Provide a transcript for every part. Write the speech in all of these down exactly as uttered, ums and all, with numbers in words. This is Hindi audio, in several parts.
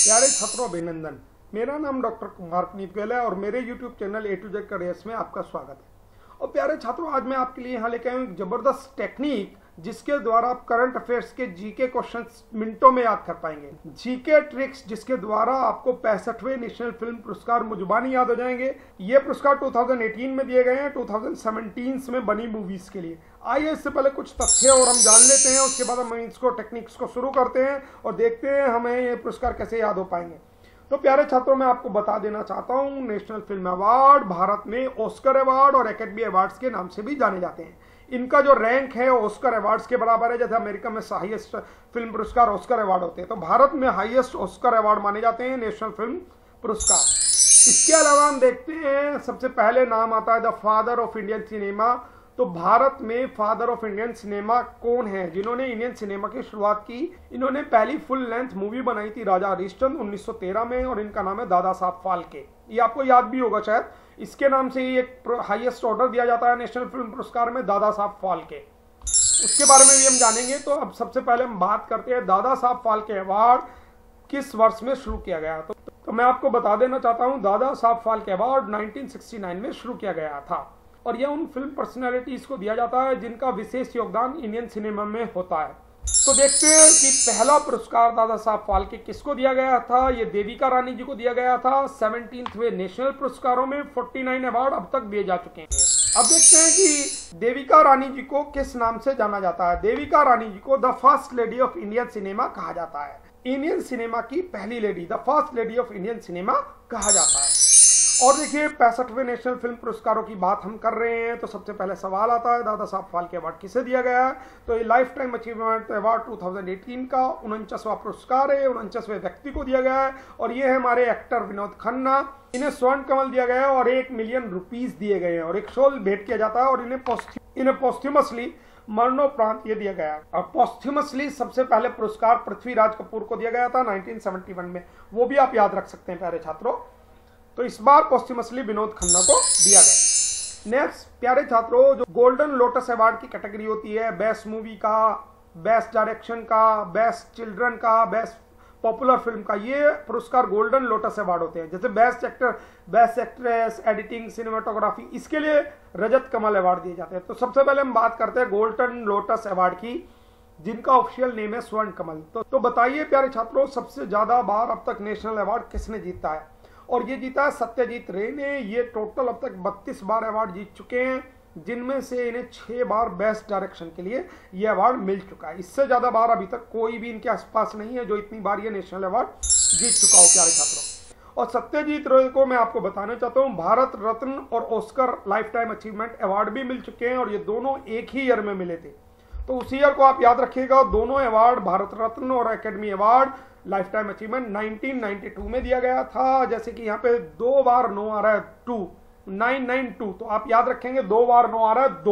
प्यारे छात्रों अभिनंदन। मेरा नाम डॉक्टर कुमार पुनीत है और मेरे YouTube channel A to Z careers में आपका स्वागत है। और प्यारे छात्रों, आज मैं आपके लिए यहाँ लेके आया हूँ एक जबरदस्त टेक्निक जिसके द्वारा आप करंट अफेयर्स के जीके क्वेश्चंस मिनटों में याद कर पाएंगे। जीके ट्रिक्स जिसके द्वारा आपको पैंसठवें नेशनल फिल्म पुरस्कार मुजुबानी याद हो जाएंगे। ये पुरस्कार दो हज़ार अठारह में दिए गए हैं, दो हज़ार सत्रह में बनी मूवीज के लिए। आइए इससे पहले कुछ तथ्य और हम जान लेते हैं, उसके बाद हम इसको टेक्निक्स को शुरू करते हैं और देखते हैं हमें ये पुरस्कार कैसे याद हो पाएंगे। तो प्यारे छात्रों, मैं आपको बता देना चाहता हूँ, नेशनल फिल्म अवार्ड भारत में ऑस्कर अवार्ड और एकेडमी अवार्ड्स के नाम से भी जाने जाते हैं। इनका जो रैंक है ऑस्कर अवार्ड्स के बराबर है। जैसे अमेरिका में हाईएस्ट फिल्म पुरस्कार ऑस्कर अवार्ड होते हैं, तो भारत में हाईएस्ट ऑस्कर अवार्ड माने जाते हैं नेशनल फिल्म पुरस्कार। इसके अलावा हम देखते हैं, सबसे पहले नाम आता है the father of Indian cinema. तो भारत में फादर ऑफ इंडियन सिनेमा कौन है? जिन्होंने इंडियन सिनेमा की शुरुआत की, इन्होंने पहली फुल लेंथ मूवी बनाई थी राजा हरिश्चंद्र उन्नीस सौ तेरह में, और इनका नाम है दादा साहब फाल्के। ये आपको याद भी होगा शायद, इसके नाम से ही एक हाईएस्ट ऑर्डर दिया जाता है नेशनल फिल्म पुरस्कार में, दादा साहब फाल्के। उसके बारे में भी हम जानेंगे। तो अब सबसे पहले हम बात करते हैं दादा साहब फाल्के अवार्ड किस वर्ष में शुरू किया गया। तो, तो मैं आपको बता देना चाहता हूँ, Dada Saheb Phalke award nineteen sixty nine में शुरू किया गया था और यह उन फिल्म पर्सनैलिटीज को दिया जाता है जिनका विशेष योगदान इंडियन सिनेमा में होता है। तो देखते हैं कि पहला पुरस्कार दादा साहब फाल्के किसको दिया गया था। ये देविका रानी जी को दिया गया था। सेवनटीन्थवें नेशनल पुरस्कारों में उनचास अवार्ड अब तक दिए जा चुके हैं। अब देखते हैं कि देविका रानी जी को किस नाम से जाना जाता है। देविका रानी जी को the first lady of Indian cinema कहा जाता है। इंडियन सिनेमा की पहली lady, the first lady of Indian cinema कहा जाता है। और देखिए, पैंसठवें नेशनल फिल्म पुरस्कारों की बात हम कर रहे हैं, तो सबसे पहले सवाल आता है दादा साहब फाल्के अवार्ड किसे दिया गया है। तो ये लाइफ टाइम अचीवमेंट अवार्ड दो हज़ार अठारह का उनचासवां पुरस्कार है, उनचासवें व्यक्ति को दिया गया है और ये है हमारे एक्टर विनोद खन्ना। इन्हें स्वर्ण कमल दिया गया है और एक मिलियन रुपीज दिए गए हैं और एक शॉल भेंट किया जाता है और इन्हें इन्हें पोस्ट्यूमसली मरणोपरांत ये दिया गया है। और पोस्ट्यूमसली सबसे पहले पुरस्कार पृथ्वीराज कपूर को दिया गया था नाइनटीन सेवेंटी वन में, वो भी आप याद रख सकते हैं प्यारे छात्रों। तो इस बार पोस्ट्यूमसली विनोद खन्ना को दिया गया। नेक्स्ट प्यारे छात्रों, जो गोल्डन लोटस अवार्ड की कैटेगरी होती है, बेस्ट मूवी का, बेस्ट डायरेक्शन का, बेस्ट चिल्ड्रन का, बेस्ट पॉपुलर फिल्म का, ये पुरस्कार गोल्डन लोटस अवार्ड होते हैं। जैसे best actor, best actress, editing, cinematography, इसके लिए रजत कमल अवार्ड दिए जाते हैं। तो सबसे पहले हम बात करते हैं गोल्डन लोटस अवार्ड की, जिनका ऑफिशियल नेम है स्वर्ण कमल। तो, तो बताइए प्यारे छात्रों, सबसे ज्यादा बार अब तक नेशनल अवार्ड किसने जीता है? और ये जीता है सत्यजीत रे ने। ये टोटल अब तक बत्तीस बार अवार्ड जीत चुके हैं, जिनमें से इन्हें छह बार बेस्ट डायरेक्शन के लिए ये अवार्ड मिल चुका है। इससे ज्यादा बार अभी तक कोई भी इनके आसपास नहीं है जो इतनी बार ये नेशनल अवार्ड जीत चुका हो प्यारे छात्रों। और सत्यजीत रे को मैं आपको बताना चाहता हूँ, भारत रत्न और Oscar lifetime achievement award भी मिल चुके हैं और ये दोनों एक ही ईयर में मिले थे। तो उसी ईयर को आप याद रखिएगा, दोनों अवार्ड, भारत रत्न और academy award lifetime achievement nineteen ninety two में दिया गया था। जैसे कि यहाँ पे दो बार नौ आ रहा है, टू नाइन नाइन टू, तो आप याद रखेंगे दो बार नौ आ रहा है, दो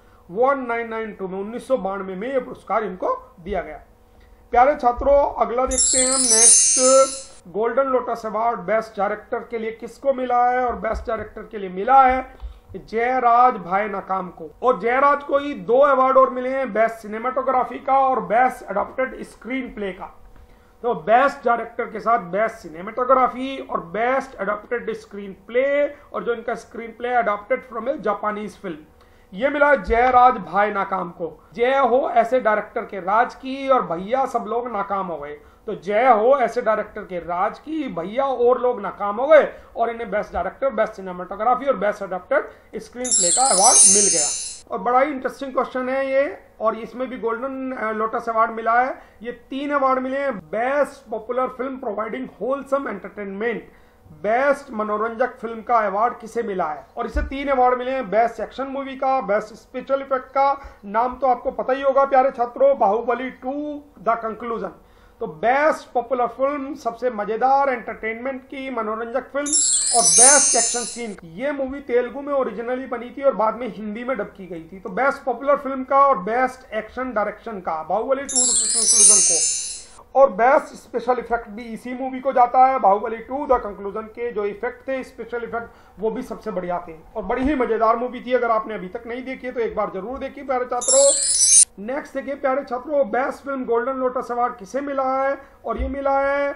वन नाइन नाइन टू में उन्नीस सौ बानवे में ये पुरस्कार इनको दिया गया। प्यारे छात्रों, अगला देखते हैं हम। Next, golden lotus award best director के लिए किसको मिला है? और बेस्ट डायरेक्टर के लिए मिला है जयराज भाई नाकाम को। और जयराज को ही दो अवार्ड और मिले हैं, बेस्ट सिनेमाटोग्राफी का और बेस्ट अडॉप्टेड स्क्रीन प्ले का। तो बेस्ट डायरेक्टर के साथ बेस्ट सिनेमेटोग्राफी और बेस्ट अडॉप्टेड स्क्रीन प्ले, और जो इनका screenplay adapted from a Japanese film, ये मिला जयराज भाई नाकाम को। जय हो ऐसे डायरेक्टर के राज की, और भैया सब लोग नाकाम हो गए। तो जय हो ऐसे डायरेक्टर के राज की, भैया और लोग नाकाम हो गए, और इन्हें बेस्ट डायरेक्टर, बेस्ट सिनेमेटोग्राफी और बेस्ट अडॉप्टेड स्क्रीन प्ले का अवार्ड मिल गया। और बड़ा ही इंटरेस्टिंग क्वेश्चन है ये, और इसमें भी गोल्डन लोटस अवार्ड मिला है। ये तीन अवार्ड मिले हैं। Best popular film providing wholesome entertainment, best मनोरंजक फिल्म का अवार्ड किसे मिला है? और इसे तीन अवार्ड मिले हैं, बेस्ट एक्शन मूवी का, बेस्ट स्पेशल इफेक्ट का, नाम तो आपको पता ही होगा प्यारे छात्रों, बाहुबली टू द कंक्लूजन। तो बेस्ट पॉपुलर फिल्म, सबसे मजेदार एंटरटेनमेंट की मनोरंजक फिल्म, और बेस्ट एक्शन सीन। ये मूवी तेलुगु में ओरिजिनली बनी थी और बाद में हिंदी में डब की गई थी। तो बेस्ट पॉपुलर फिल्म का और बेस्ट एक्शन डायरेक्शन का बाहुबली टू द कंक्लूजन को, और बेस्ट स्पेशल इफेक्ट भी इसी मूवी को जाता है। बाहुबली टू द कंक्लूजन के जो इफेक्ट थे, स्पेशल इफेक्ट, वो भी सबसे बढ़िया थे और बड़ी ही मजेदार मूवी थी। अगर आपने अभी तक नहीं देखी है तो एक बार जरूर देखिए प्यारे छात्रों। नेक्स्ट देखिए प्यारे छात्रों, best film golden lotus award किसे मिला है? और ये मिला है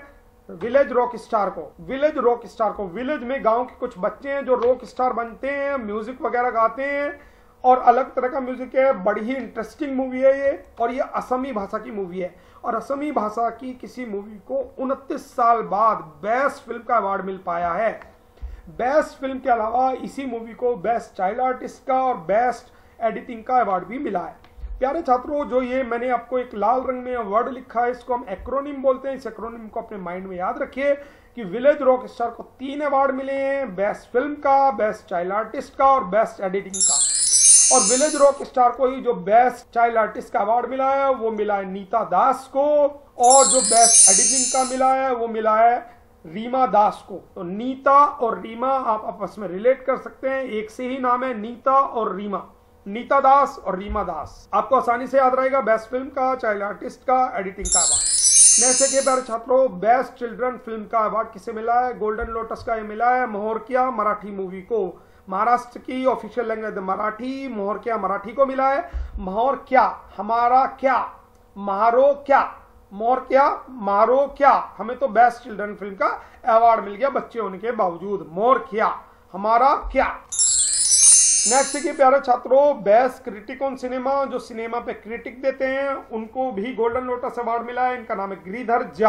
विलेज रॉक स्टार को विलेज रॉक स्टार को विलेज में गांव के कुछ बच्चे हैं जो रॉक स्टार बनते हैं, म्यूजिक वगैरह गाते हैं और अलग तरह का म्यूजिक है। बड़ी ही इंटरेस्टिंग मूवी है ये, और ये असमी भाषा की मूवी है। और असमी भाषा की किसी मूवी को उनतीस साल बाद बेस्ट फिल्म का अवार्ड मिल पाया है। बेस्ट फिल्म के अलावा इसी मूवी को बेस्ट चाइल्ड आर्टिस्ट का और बेस्ट एडिटिंग का अवार्ड भी मिला है। प्यारे छात्रों, जो ये मैंने आपको एक लाल रंग में वर्ड लिखा है, इसको हम एक्रोनिम बोलते हैं। इस एक्रोनिम को अपने माइंड में याद रखिए कि विलेज रॉक स्टार को तीन अवार्ड मिले हैं, बेस्ट फिल्म का, बेस्ट चाइल्ड आर्टिस्ट का और बेस्ट एडिटिंग का। और विलेज रॉक स्टार को ही जो बेस्ट चाइल्ड आर्टिस्ट का अवार्ड मिला है वो मिला है नीता दास को, और जो बेस्ट एडिटिंग का मिला है वो मिला है रीमा दास को। तो नीता और रीमा आप आपस में रिलेट कर सकते हैं, एक से ही नाम है नीता और रीमा, नीता दास और रीमा दास। आपको आसानी से याद रहेगा बेस्ट फिल्म का, चाइल्ड आर्टिस्ट का, एडिटिंग का अवार्ड। नेक्स्ट देखिए प्यारे छात्रों, बेस्ट चिल्ड्रन फिल्म का अवार्ड किसे मिला है? गोल्डन लोटस का ये मिला है मोहरकिया मराठी मूवी को। महाराष्ट्र की ऑफिशियल लैंग्वेज मराठी, मोहरकिया मराठी को मिला है। मोहर क्या, हमारा क्या, महारो क्या, मोर क्या, मारो क्या, हमें तो बेस्ट चिल्ड्रन फिल्म का अवार्ड मिल गया बच्चे होने के बावजूद। मोर क्या, हमारा क्या। नेक्स्ट देखिए प्यारे छात्रों, बेस्ट क्रिटिक ऑन सिनेमा, जो सिनेमा पे क्रिटिक देते हैं उनको भी गोल्डन लोटस अवार्ड मिला है। इनका नाम है गिरिधर झा।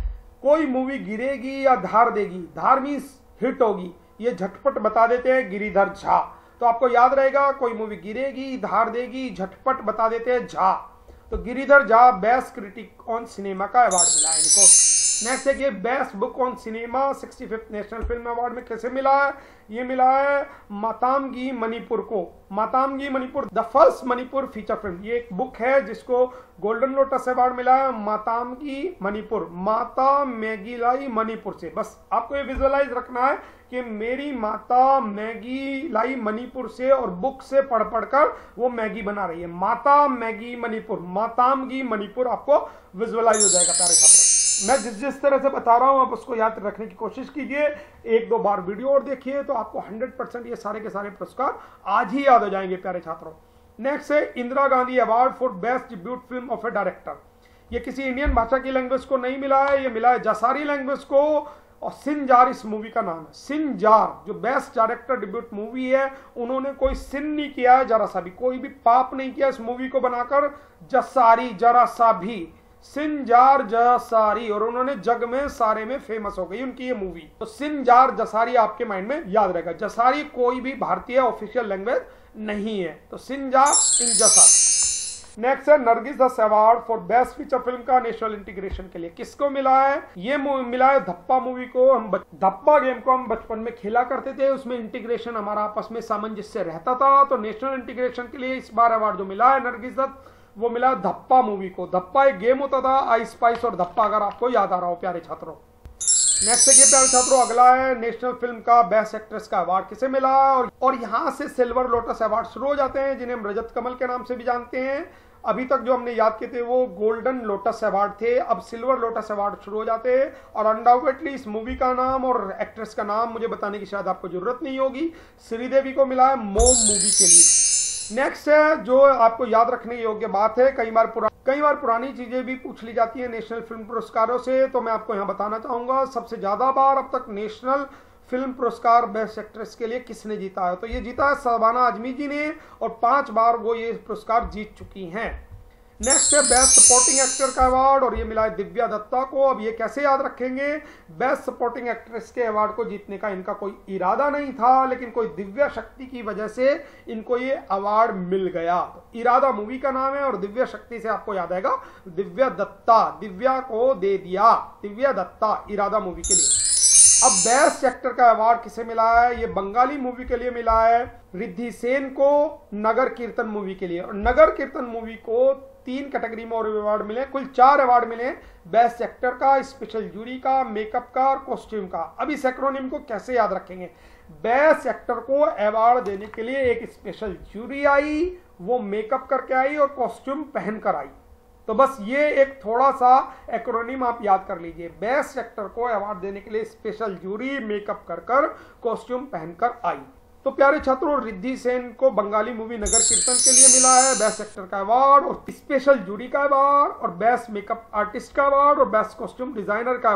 कोई मूवी गिरेगी या धार देगी, धार मीन्स हिट होगी, ये झटपट बता देते हैं गिरिधर झा। तो आपको याद रहेगा, कोई मूवी गिरेगी, धार देगी, झटपट बता देते हैं झा। तो Giridhar Jha best critic on cinema का अवार्ड मिला है इनको। नेक्स्ट देखिए, best book on cinema sixty fifth national film award में कैसे मिला है? ये मिला है मातामगी मणिपुर को। Matamgi Manipur the first Manipur feature film, ये एक बुक है जिसको गोल्डन लोटस अवार्ड मिला है। मातामगी मणिपुर, माता मैगी लाई मणिपुर से। बस आपको ये विजुअलाइज रखना है कि मेरी माता मैगी लाई मणिपुर से, और बुक से पढ़ पढ़कर वो मैगी बना रही है। माता मैगी मणिपुर, मातामगी मणिपुर आपको विजुअलाइज हो जाएगा प्यारे छात्रों। मैं जिस जिस तरह से बता रहा हूं आप उसको याद रखने की कोशिश कीजिए, एक दो बार वीडियो और देखिए तो आपको हंड्रेड परसेंट ये सारे के सारे पुरस्कार आज ही याद हो जाएंगे प्यारे छात्रों। नेक्स्ट है Indira Gandhi award for best debut film of a director. ये किसी इंडियन भाषा की लैंग्वेज को नहीं मिला है, ये मिला है जसारी लैंग्वेज को, और सिंजार इस मूवी का नाम है। सिंजार जो बेस्ट डायरेक्टर डिब्यूट मूवी है, उन्होंने कोई सिन नहीं किया है, जरा सा भी, कोई भी पाप नहीं किया इस मूवी को बनाकर। जसारी, जरा सा भी, सिंजार जसारी, और उन्होंने जग में सारे में फेमस हो गई उनकी ये मूवी। तो सिंजार जसारी आपके माइंड में याद रहेगा। जसारी कोई भी भारतीय ऑफिशियल लैंग्वेज नहीं है, तो सिंजार इन जसारी। नेक्स्ट है Nargis Dutt award for best feature film का नेशनल इंटीग्रेशन के लिए। किसको मिला है? ये मिला है धप्पा मूवी को। हम धप्पा गेम को हम बचपन में खेला करते थे, उसमें इंटीग्रेशन हमारा आपस में सामंजस्य रहता था। तो नेशनल इंटीग्रेशन के लिए इस बार अवार्ड जो मिला है नरगिस दत्त, वो मिला धप्पा मूवी को। धप्पा एक गेम होता था, आई स्पाइस और धप्पा, अगर आपको याद आ रहा हो प्यारे छात्रों। नेक्स्ट देखिए प्यारे छात्रों, अगला है नेशनल फिल्म का बेस्ट एक्ट्रेस का अवार्ड किसे मिला। और, और यहाँ से सिल्वर लोटस अवार्ड शुरू हो जाते हैं, जिन्हें हम रजत कमल के नाम से भी जानते हैं। अभी तक जो हमने याद किए थे वो गोल्डन लोटस अवार्ड थे, अब सिल्वर लोटस अवार्ड शुरू हो जाते हैं। और अनडाउटेडली इस मूवी का नाम और एक्ट्रेस का नाम मुझे बताने की शायद आपको जरूरत नहीं होगी, श्रीदेवी को मिला है मोम मूवी के लिए। नेक्स्ट है जो आपको याद रखने योग्य बात है, कई बार पुरा कई बार पुरानी चीजें भी पूछ ली जाती है नेशनल फिल्म पुरस्कारों से, तो मैं आपको यहाँ बताना चाहूंगा सबसे ज्यादा बार अब तक नेशनल फिल्म पुरस्कार बेस्ट एक्ट्रेस के लिए किसने जीता है। तो ये जीता है शबाना आजमी जी ने, और पांच बार वो ये पुरस्कार जीत चुकी हैं। नेक्स्ट है बेस्ट सपोर्टिंग एक्टर का अवार्ड, और ये मिला है दिव्या दत्ता को। अब ये कैसे याद रखेंगे? बेस्ट सपोर्टिंग एक्ट्रेस के अवार्ड को जीतने का इनका कोई इरादा नहीं था, लेकिन कोई दिव्या शक्ति की वजह से इनको ये अवार्ड मिल गया। तो इरादा मूवी का नाम है, और दिव्या शक्ति से आपको याद आएगा दिव्या दत्ता, दिव्या को दे दिया, दिव्या दत्ता इरादा मूवी के लिए। अब बेस्ट एक्टर का अवार्ड किसे मिला है? ये बंगाली मूवी के लिए मिला है रिद्धि सेन को, नगर कीर्तन मूवी के लिए। और नगर कीर्तन मूवी को तीन कैटेगरी में और अवार्ड मिले, कुल चार अवार्ड मिले, बेस्ट एक्टर का, स्पेशल जूरी का, मेकअप का और कॉस्ट्यूम का। अब इस एक्रोनिम को कैसे याद रखेंगे? बेस्ट एक्टर को अवार्ड देने के लिए एक स्पेशल जूरी आई, वो मेकअप करके आई और कॉस्ट्यूम पहनकर आई। तो बस ये एक थोड़ा सा एक्रोनिम आप याद कर लीजिए। बेस्ट एक्टर को अवार्ड देने के लिए स्पेशल जूरी, मेकअप कर कर, कॉस्ट्यूम पहनकर आई। तो प्यारे छात्रों, रिद्धि सेन को बंगाली मूवी नगर कीर्तन के लिए मिला है बेस्ट एक्टर का अवार्ड, और स्पेशल जूरी का अवार्ड, और बेस्ट मेकअप आर्टिस्ट का अवार्ड, और बेस्ट कॉस्ट्यूम डिजाइनर का अवार्ड।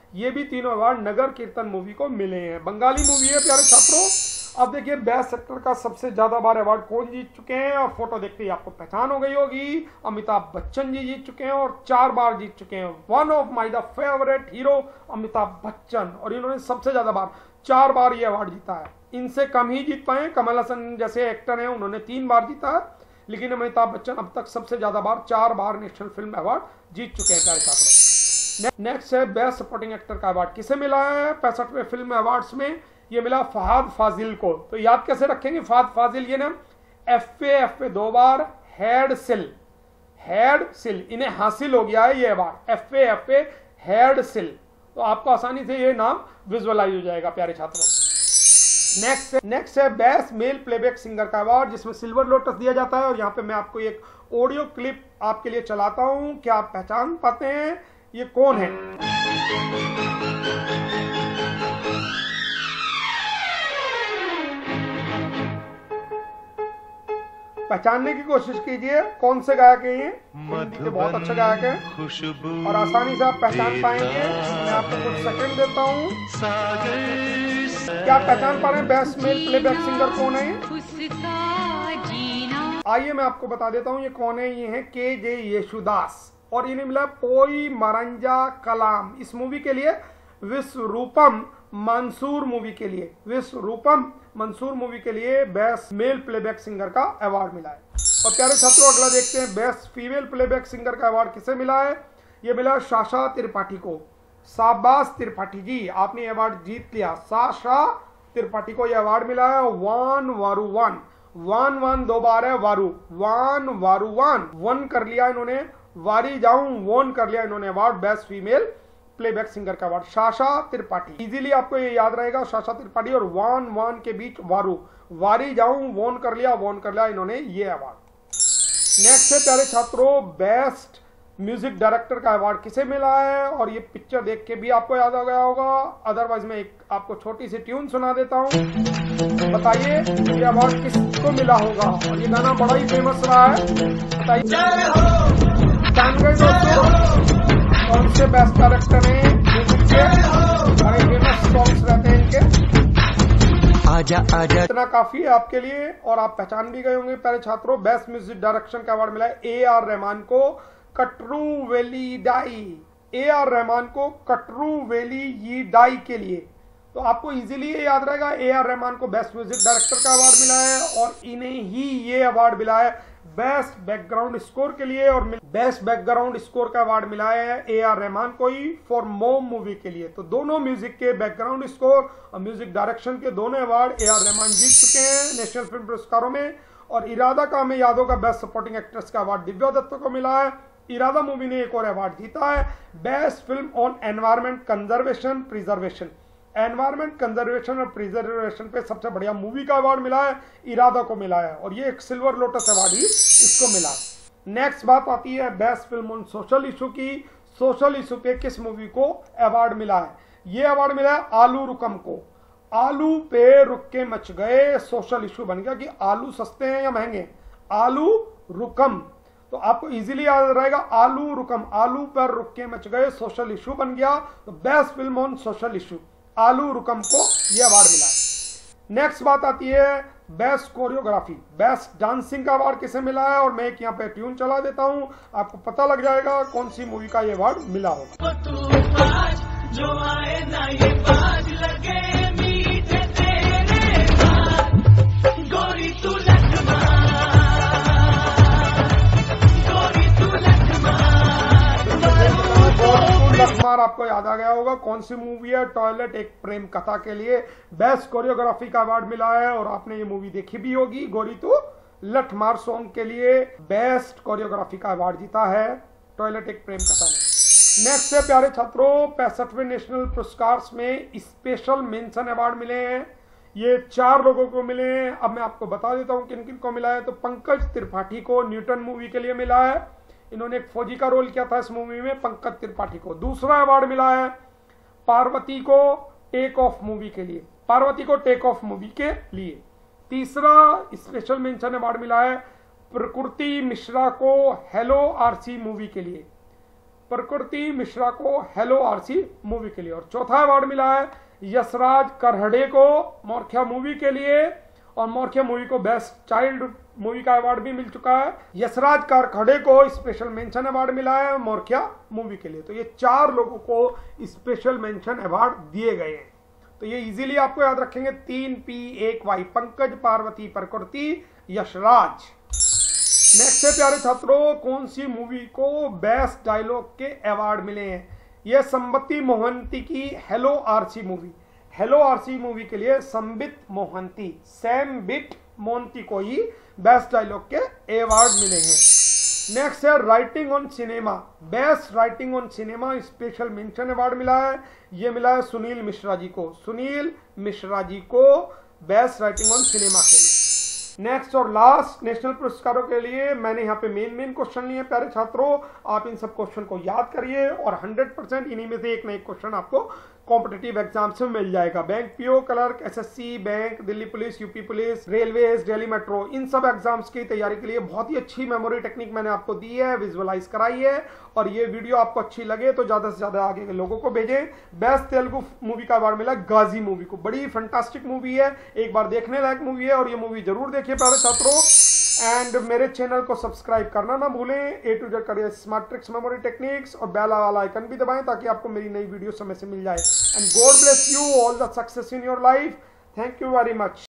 ये भी तीनों अवार्ड नगर कीर्तन मूवी को मिले हैं। बंगाली मूवी है प्यारे छात्रों। अब देखिए बेस्ट एक्टर का सबसे ज्यादा बार अवार्ड कौन जीत चुके हैं, और फोटो देखते ही आपको पहचान हो गई होगी, अमिताभ बच्चन जी जीत चुके हैं और चार बार जीत चुके हैं। One of my the favourite hero Amitabh Bachchan, और इन्होंने सबसे ज्यादा बार चार बार ये अवार्ड जीता है। इनसे कम ही जीत पाए कमल हसन जैसे एक्टर हैं, उन्होंने तीन बार जीता है, लेकिन अमिताभ बच्चन अब तक सबसे ज्यादा बार चार बार नेशनल फिल्म अवार्ड जीत चुके हैं प्यारे छात्रों। नेक्स्ट है बेस्ट सपोर्टिंग एक्टर का अवार्ड किसे मिला है पैंसठवें फिल्म अवार्ड्स में, ये मिला फहद फाजिल को। तो याद कैसे रखेंगे फहद फाजिल, ये नाम एफ ए एफ ए दो बार, हेड सिल हेड सिल इन्हें हासिल हो गया है ये award, F A F A हेड सिल। तो आपको आसानी से ये नाम विजुअलाइज हो जाएगा प्यारे छात्रों। नेक्स्ट नेक्स्ट है बेस्ट मेल प्लेबैक सिंगर का अवार्ड, जिसमें सिल्वर लोटस दिया जाता है। और यहाँ पे मैं आपको एक ऑडियो क्लिप आपके लिए चलाता हूं, क्या आप पहचान पाते हैं ये कौन है? पहचानने की कोशिश कीजिए कौन से गायक है ये। हिंदी के बहुत अच्छे गायक हैं और आसानी से आप पहचान पाएंगे। मैं आपको कुछ सेकंड देता हूँ। क्या आप पहचान पा रहे हैं बेस्ट मेल प्लेबैक सिंगर कौन है? आइए मैं आपको बता देता हूँ ये कौन है। ये है के जे येशुदास, और इन्हें मिला पोई मरंजा कलाम इस मूवी के लिए। विश्वरूपम मंसूर मूवी के लिए विश्वरूपम मंसूर मूवी के लिए बेस्ट मेल प्लेबैक सिंगर का अवार्ड मिला है। और प्यारे छात्रों अगला देखते हैं बेस्ट फीमेल प्लेबैक सिंगर का अवार्ड किसे मिला है। यह मिला साशा त्रिपाठी को। शाबाश त्रिपाठी जी, आपने अवार्ड जीत लिया। साशा त्रिपाठी को यह अवार्ड मिला है। वन वारू वन वन वन दो बार है, वारू वन वारू वन वन कर लिया इन्होंने, वारी जाऊं वन कर लिया इन्होंने award best female playback singer का अवार्ड। साशा त्रिपाठी, इजीली आपको ये याद रहेगा, साशा त्रिपाठी और वन वन के बीच वारू, वारी जाऊं वोन कर लिया वोन कर लिया इन्होंने ये अवार्ड। नेक्स्ट है प्यारे छात्रों बेस्ट म्यूजिक डायरेक्टर का अवार्ड किसे मिला है, और ये पिक्चर देख के भी आपको याद आ गया होगा, अदरवाइज मैं एक आपको छोटी सी ट्यून सुना देता हूँ, बताइए ये अवार्ड किसको मिला होगा। और ये गाना बड़ा ही फेमस रहा है, बताइए जान गए दोस्तों कौन से बेस्ट डायरेक्टर हैं म्यूजिक के, बड़े फेमस सॉन्ग्स रहते हैं इनके। आजा आजा इतना काफी है आपके लिए और आप पहचान भी गए होंगे प्यारे छात्रों। बेस्ट म्यूजिक डायरेक्शन का अवार्ड मिला है ए आर रहमान को Kaatru Veliyidai, A R Rahman को कटरू वेली यी डाई के लिए। तो आपको इजीली ये याद रहेगा ए आर रहमान को बेस्ट म्यूजिक डायरेक्टर का अवार्ड मिला है, और इन्हें ही ये अवार्ड मिला है बेस्ट बैकग्राउंड स्कोर के लिए, और बेस्ट बैकग्राउंड स्कोर का अवार्ड मिला है ए आर रहमान को ही फॉर मोम मूवी के लिए। तो दोनों म्यूजिक के बैकग्राउंड स्कोर और म्यूजिक डायरेक्शन के दोनों अवार्ड ए आर रहमान जीत चुके हैं नेशनल फिल्म पुरस्कारों में। और इरादा का हमें याद होगा बेस्ट सपोर्टिंग एक्ट्रेस का अवार्ड दिव्या दत्ता को मिला है। इरादा मूवी ने एक और अवार्ड जीता है best film on environment conservation preservation, environment conservation और प्रिजर्वेशन पे सबसे बढ़िया मूवी का अवार्ड मिला है, इरादा को मिला है, और ये एक सिल्वर लोटस अवार्ड ही इसको मिला। नेक्स्ट बात आती है best film on social issue की। सोशल इशू पे किस मूवी को अवार्ड मिला है? ये अवार्ड मिला है आलू रुकम को। आलू पे रुक के मच गए सोशल इशू बन गया कि आलू सस्ते हैं या महंगे, आलू रुकम। तो आपको इजीली याद रहेगा आलू रुकम, आलू पर रुक के मच गए सोशल इशू बन गया। तो best film on social issue आलू रुकम को यह अवार्ड मिला है। नेक्स्ट बात आती है बेस्ट कोरियोग्राफी, बेस्ट डांसिंग का अवार्ड किसे मिला है, और मैं एक यहाँ पे ट्यून चला देता हूं, आपको पता लग जाएगा कौन सी मूवी का ये अवार्ड मिला होगा। जो आए ना ये बाज लगे मीठे तेरे बात, गोरी तू लखमा, गोरी तू लखमा, लखमार आपको याद आ गया होगा कौन सी मूवी है, टॉयलेट एक प्रेम कथा के लिए बेस्ट कोरियोग्राफी का अवार्ड मिला है, और आपने ये मूवी देखी भी होगी। गोरी तू लठमार सॉन्ग के लिए बेस्ट कोरियोग्राफी का अवार्ड जीता है टॉयलेट एक प्रेम कथा ने। नेक्स्ट है प्यारे छात्रों पैंसठवें नेशनल पुरस्कार में स्पेशल मेंशन अवार्ड मिले हैं, ये चार लोगों को मिले हैं। अब मैं आपको बता देता हूं किन किन को मिला है। तो पंकज त्रिपाठी को न्यूटन मूवी के लिए मिला है, इन्होंने एक फौजी का रोल किया था इस मूवी में, पंकज त्रिपाठी को। दूसरा अवार्ड मिला है पार्वती को टेक ऑफ मूवी के लिए, पार्वती को टेक ऑफ मूवी के लिए। तीसरा स्पेशल मेंशन अवार्ड मिला है प्रकृति मिश्रा को हेलो आरसी मूवी के लिए। प्रकृति मिश्रा को हेलो आरसी मूवी के लिए। और चौथा अवार्ड मिला है यशराज करहड़े को मोरख्या मूवी के लिए, और मोरख्या मूवी को बेस्ट चाइल्ड मूवी का अवार्ड भी मिल चुका है। यशराज करहड़े को स्पेशल मेंशन अवार्ड मिला है मोरख्या मूवी के लिए। तो ये चार लोगों को स्पेशल मेंशन अवार्ड दिए गए हैं। तो ये इजीली आपको याद रखेंगे, तीन पी एक वाई, पंकज, पार्वती, प्रकृति, यशराज। नेक्स्ट है प्यारे छात्रों, कौन सी मूवी को बेस्ट डायलॉग के अवार्ड मिले हैं? ये संबित मोहंती की hello Arsi movie, hello Arsi movie के लिए संबित मोहंती, सैम बिट मोहंती को ही बेस्ट डायलॉग के अवार्ड मिले हैं। नेक्स्ट है writing on cinema, best writing on cinema special mention award मिला है। ये मिला है सुनील मिश्रा जी को, सुनील मिश्रा जी को बेस्ट राइटिंग ऑन सिनेमा के लिए। नेक्स्ट और लास्ट नेशनल पुरस्कारों के लिए मैंने यहाँ पे मेन मेन क्वेश्चन लिए प्यारे छात्रों, आप इन सब क्वेश्चन को याद करिए और हंड्रेड परसेंट इन्हीं में से एक ना एक क्वेश्चन आपको कॉम्पिटिटिव एग्जाम से मिल जाएगा। Bank PO clerk, SSC, bank, Delhi police, UP police, railways, Delhi metro, इन सब एग्जाम्स की तैयारी के लिए बहुत ही अच्छी मेमोरी टेक्निक मैंने आपको दी है, विजुअलाइज कराई है। और ये वीडियो आपको अच्छी लगे तो ज्यादा से ज्यादा आगे के लोगों को भेजें। बेस्ट तेलुगु मूवी का अवार्ड मिला गाजी मूवी को, बड़ी फैंटास्टिक मूवी है, एक बार देखने लायक मूवी है और ये मूवी जरूर देखिए प्यारे छात्रों। एंड मेरे चैनल को सब्सक्राइब करना ना भूलें, A to Z career smart tricks memory techniques, और बेल वाला आइकन भी दबाएं ताकि आपको मेरी नई वीडियो समय से मिल जाए। And God bless you, all the success in your life. Thank you very much.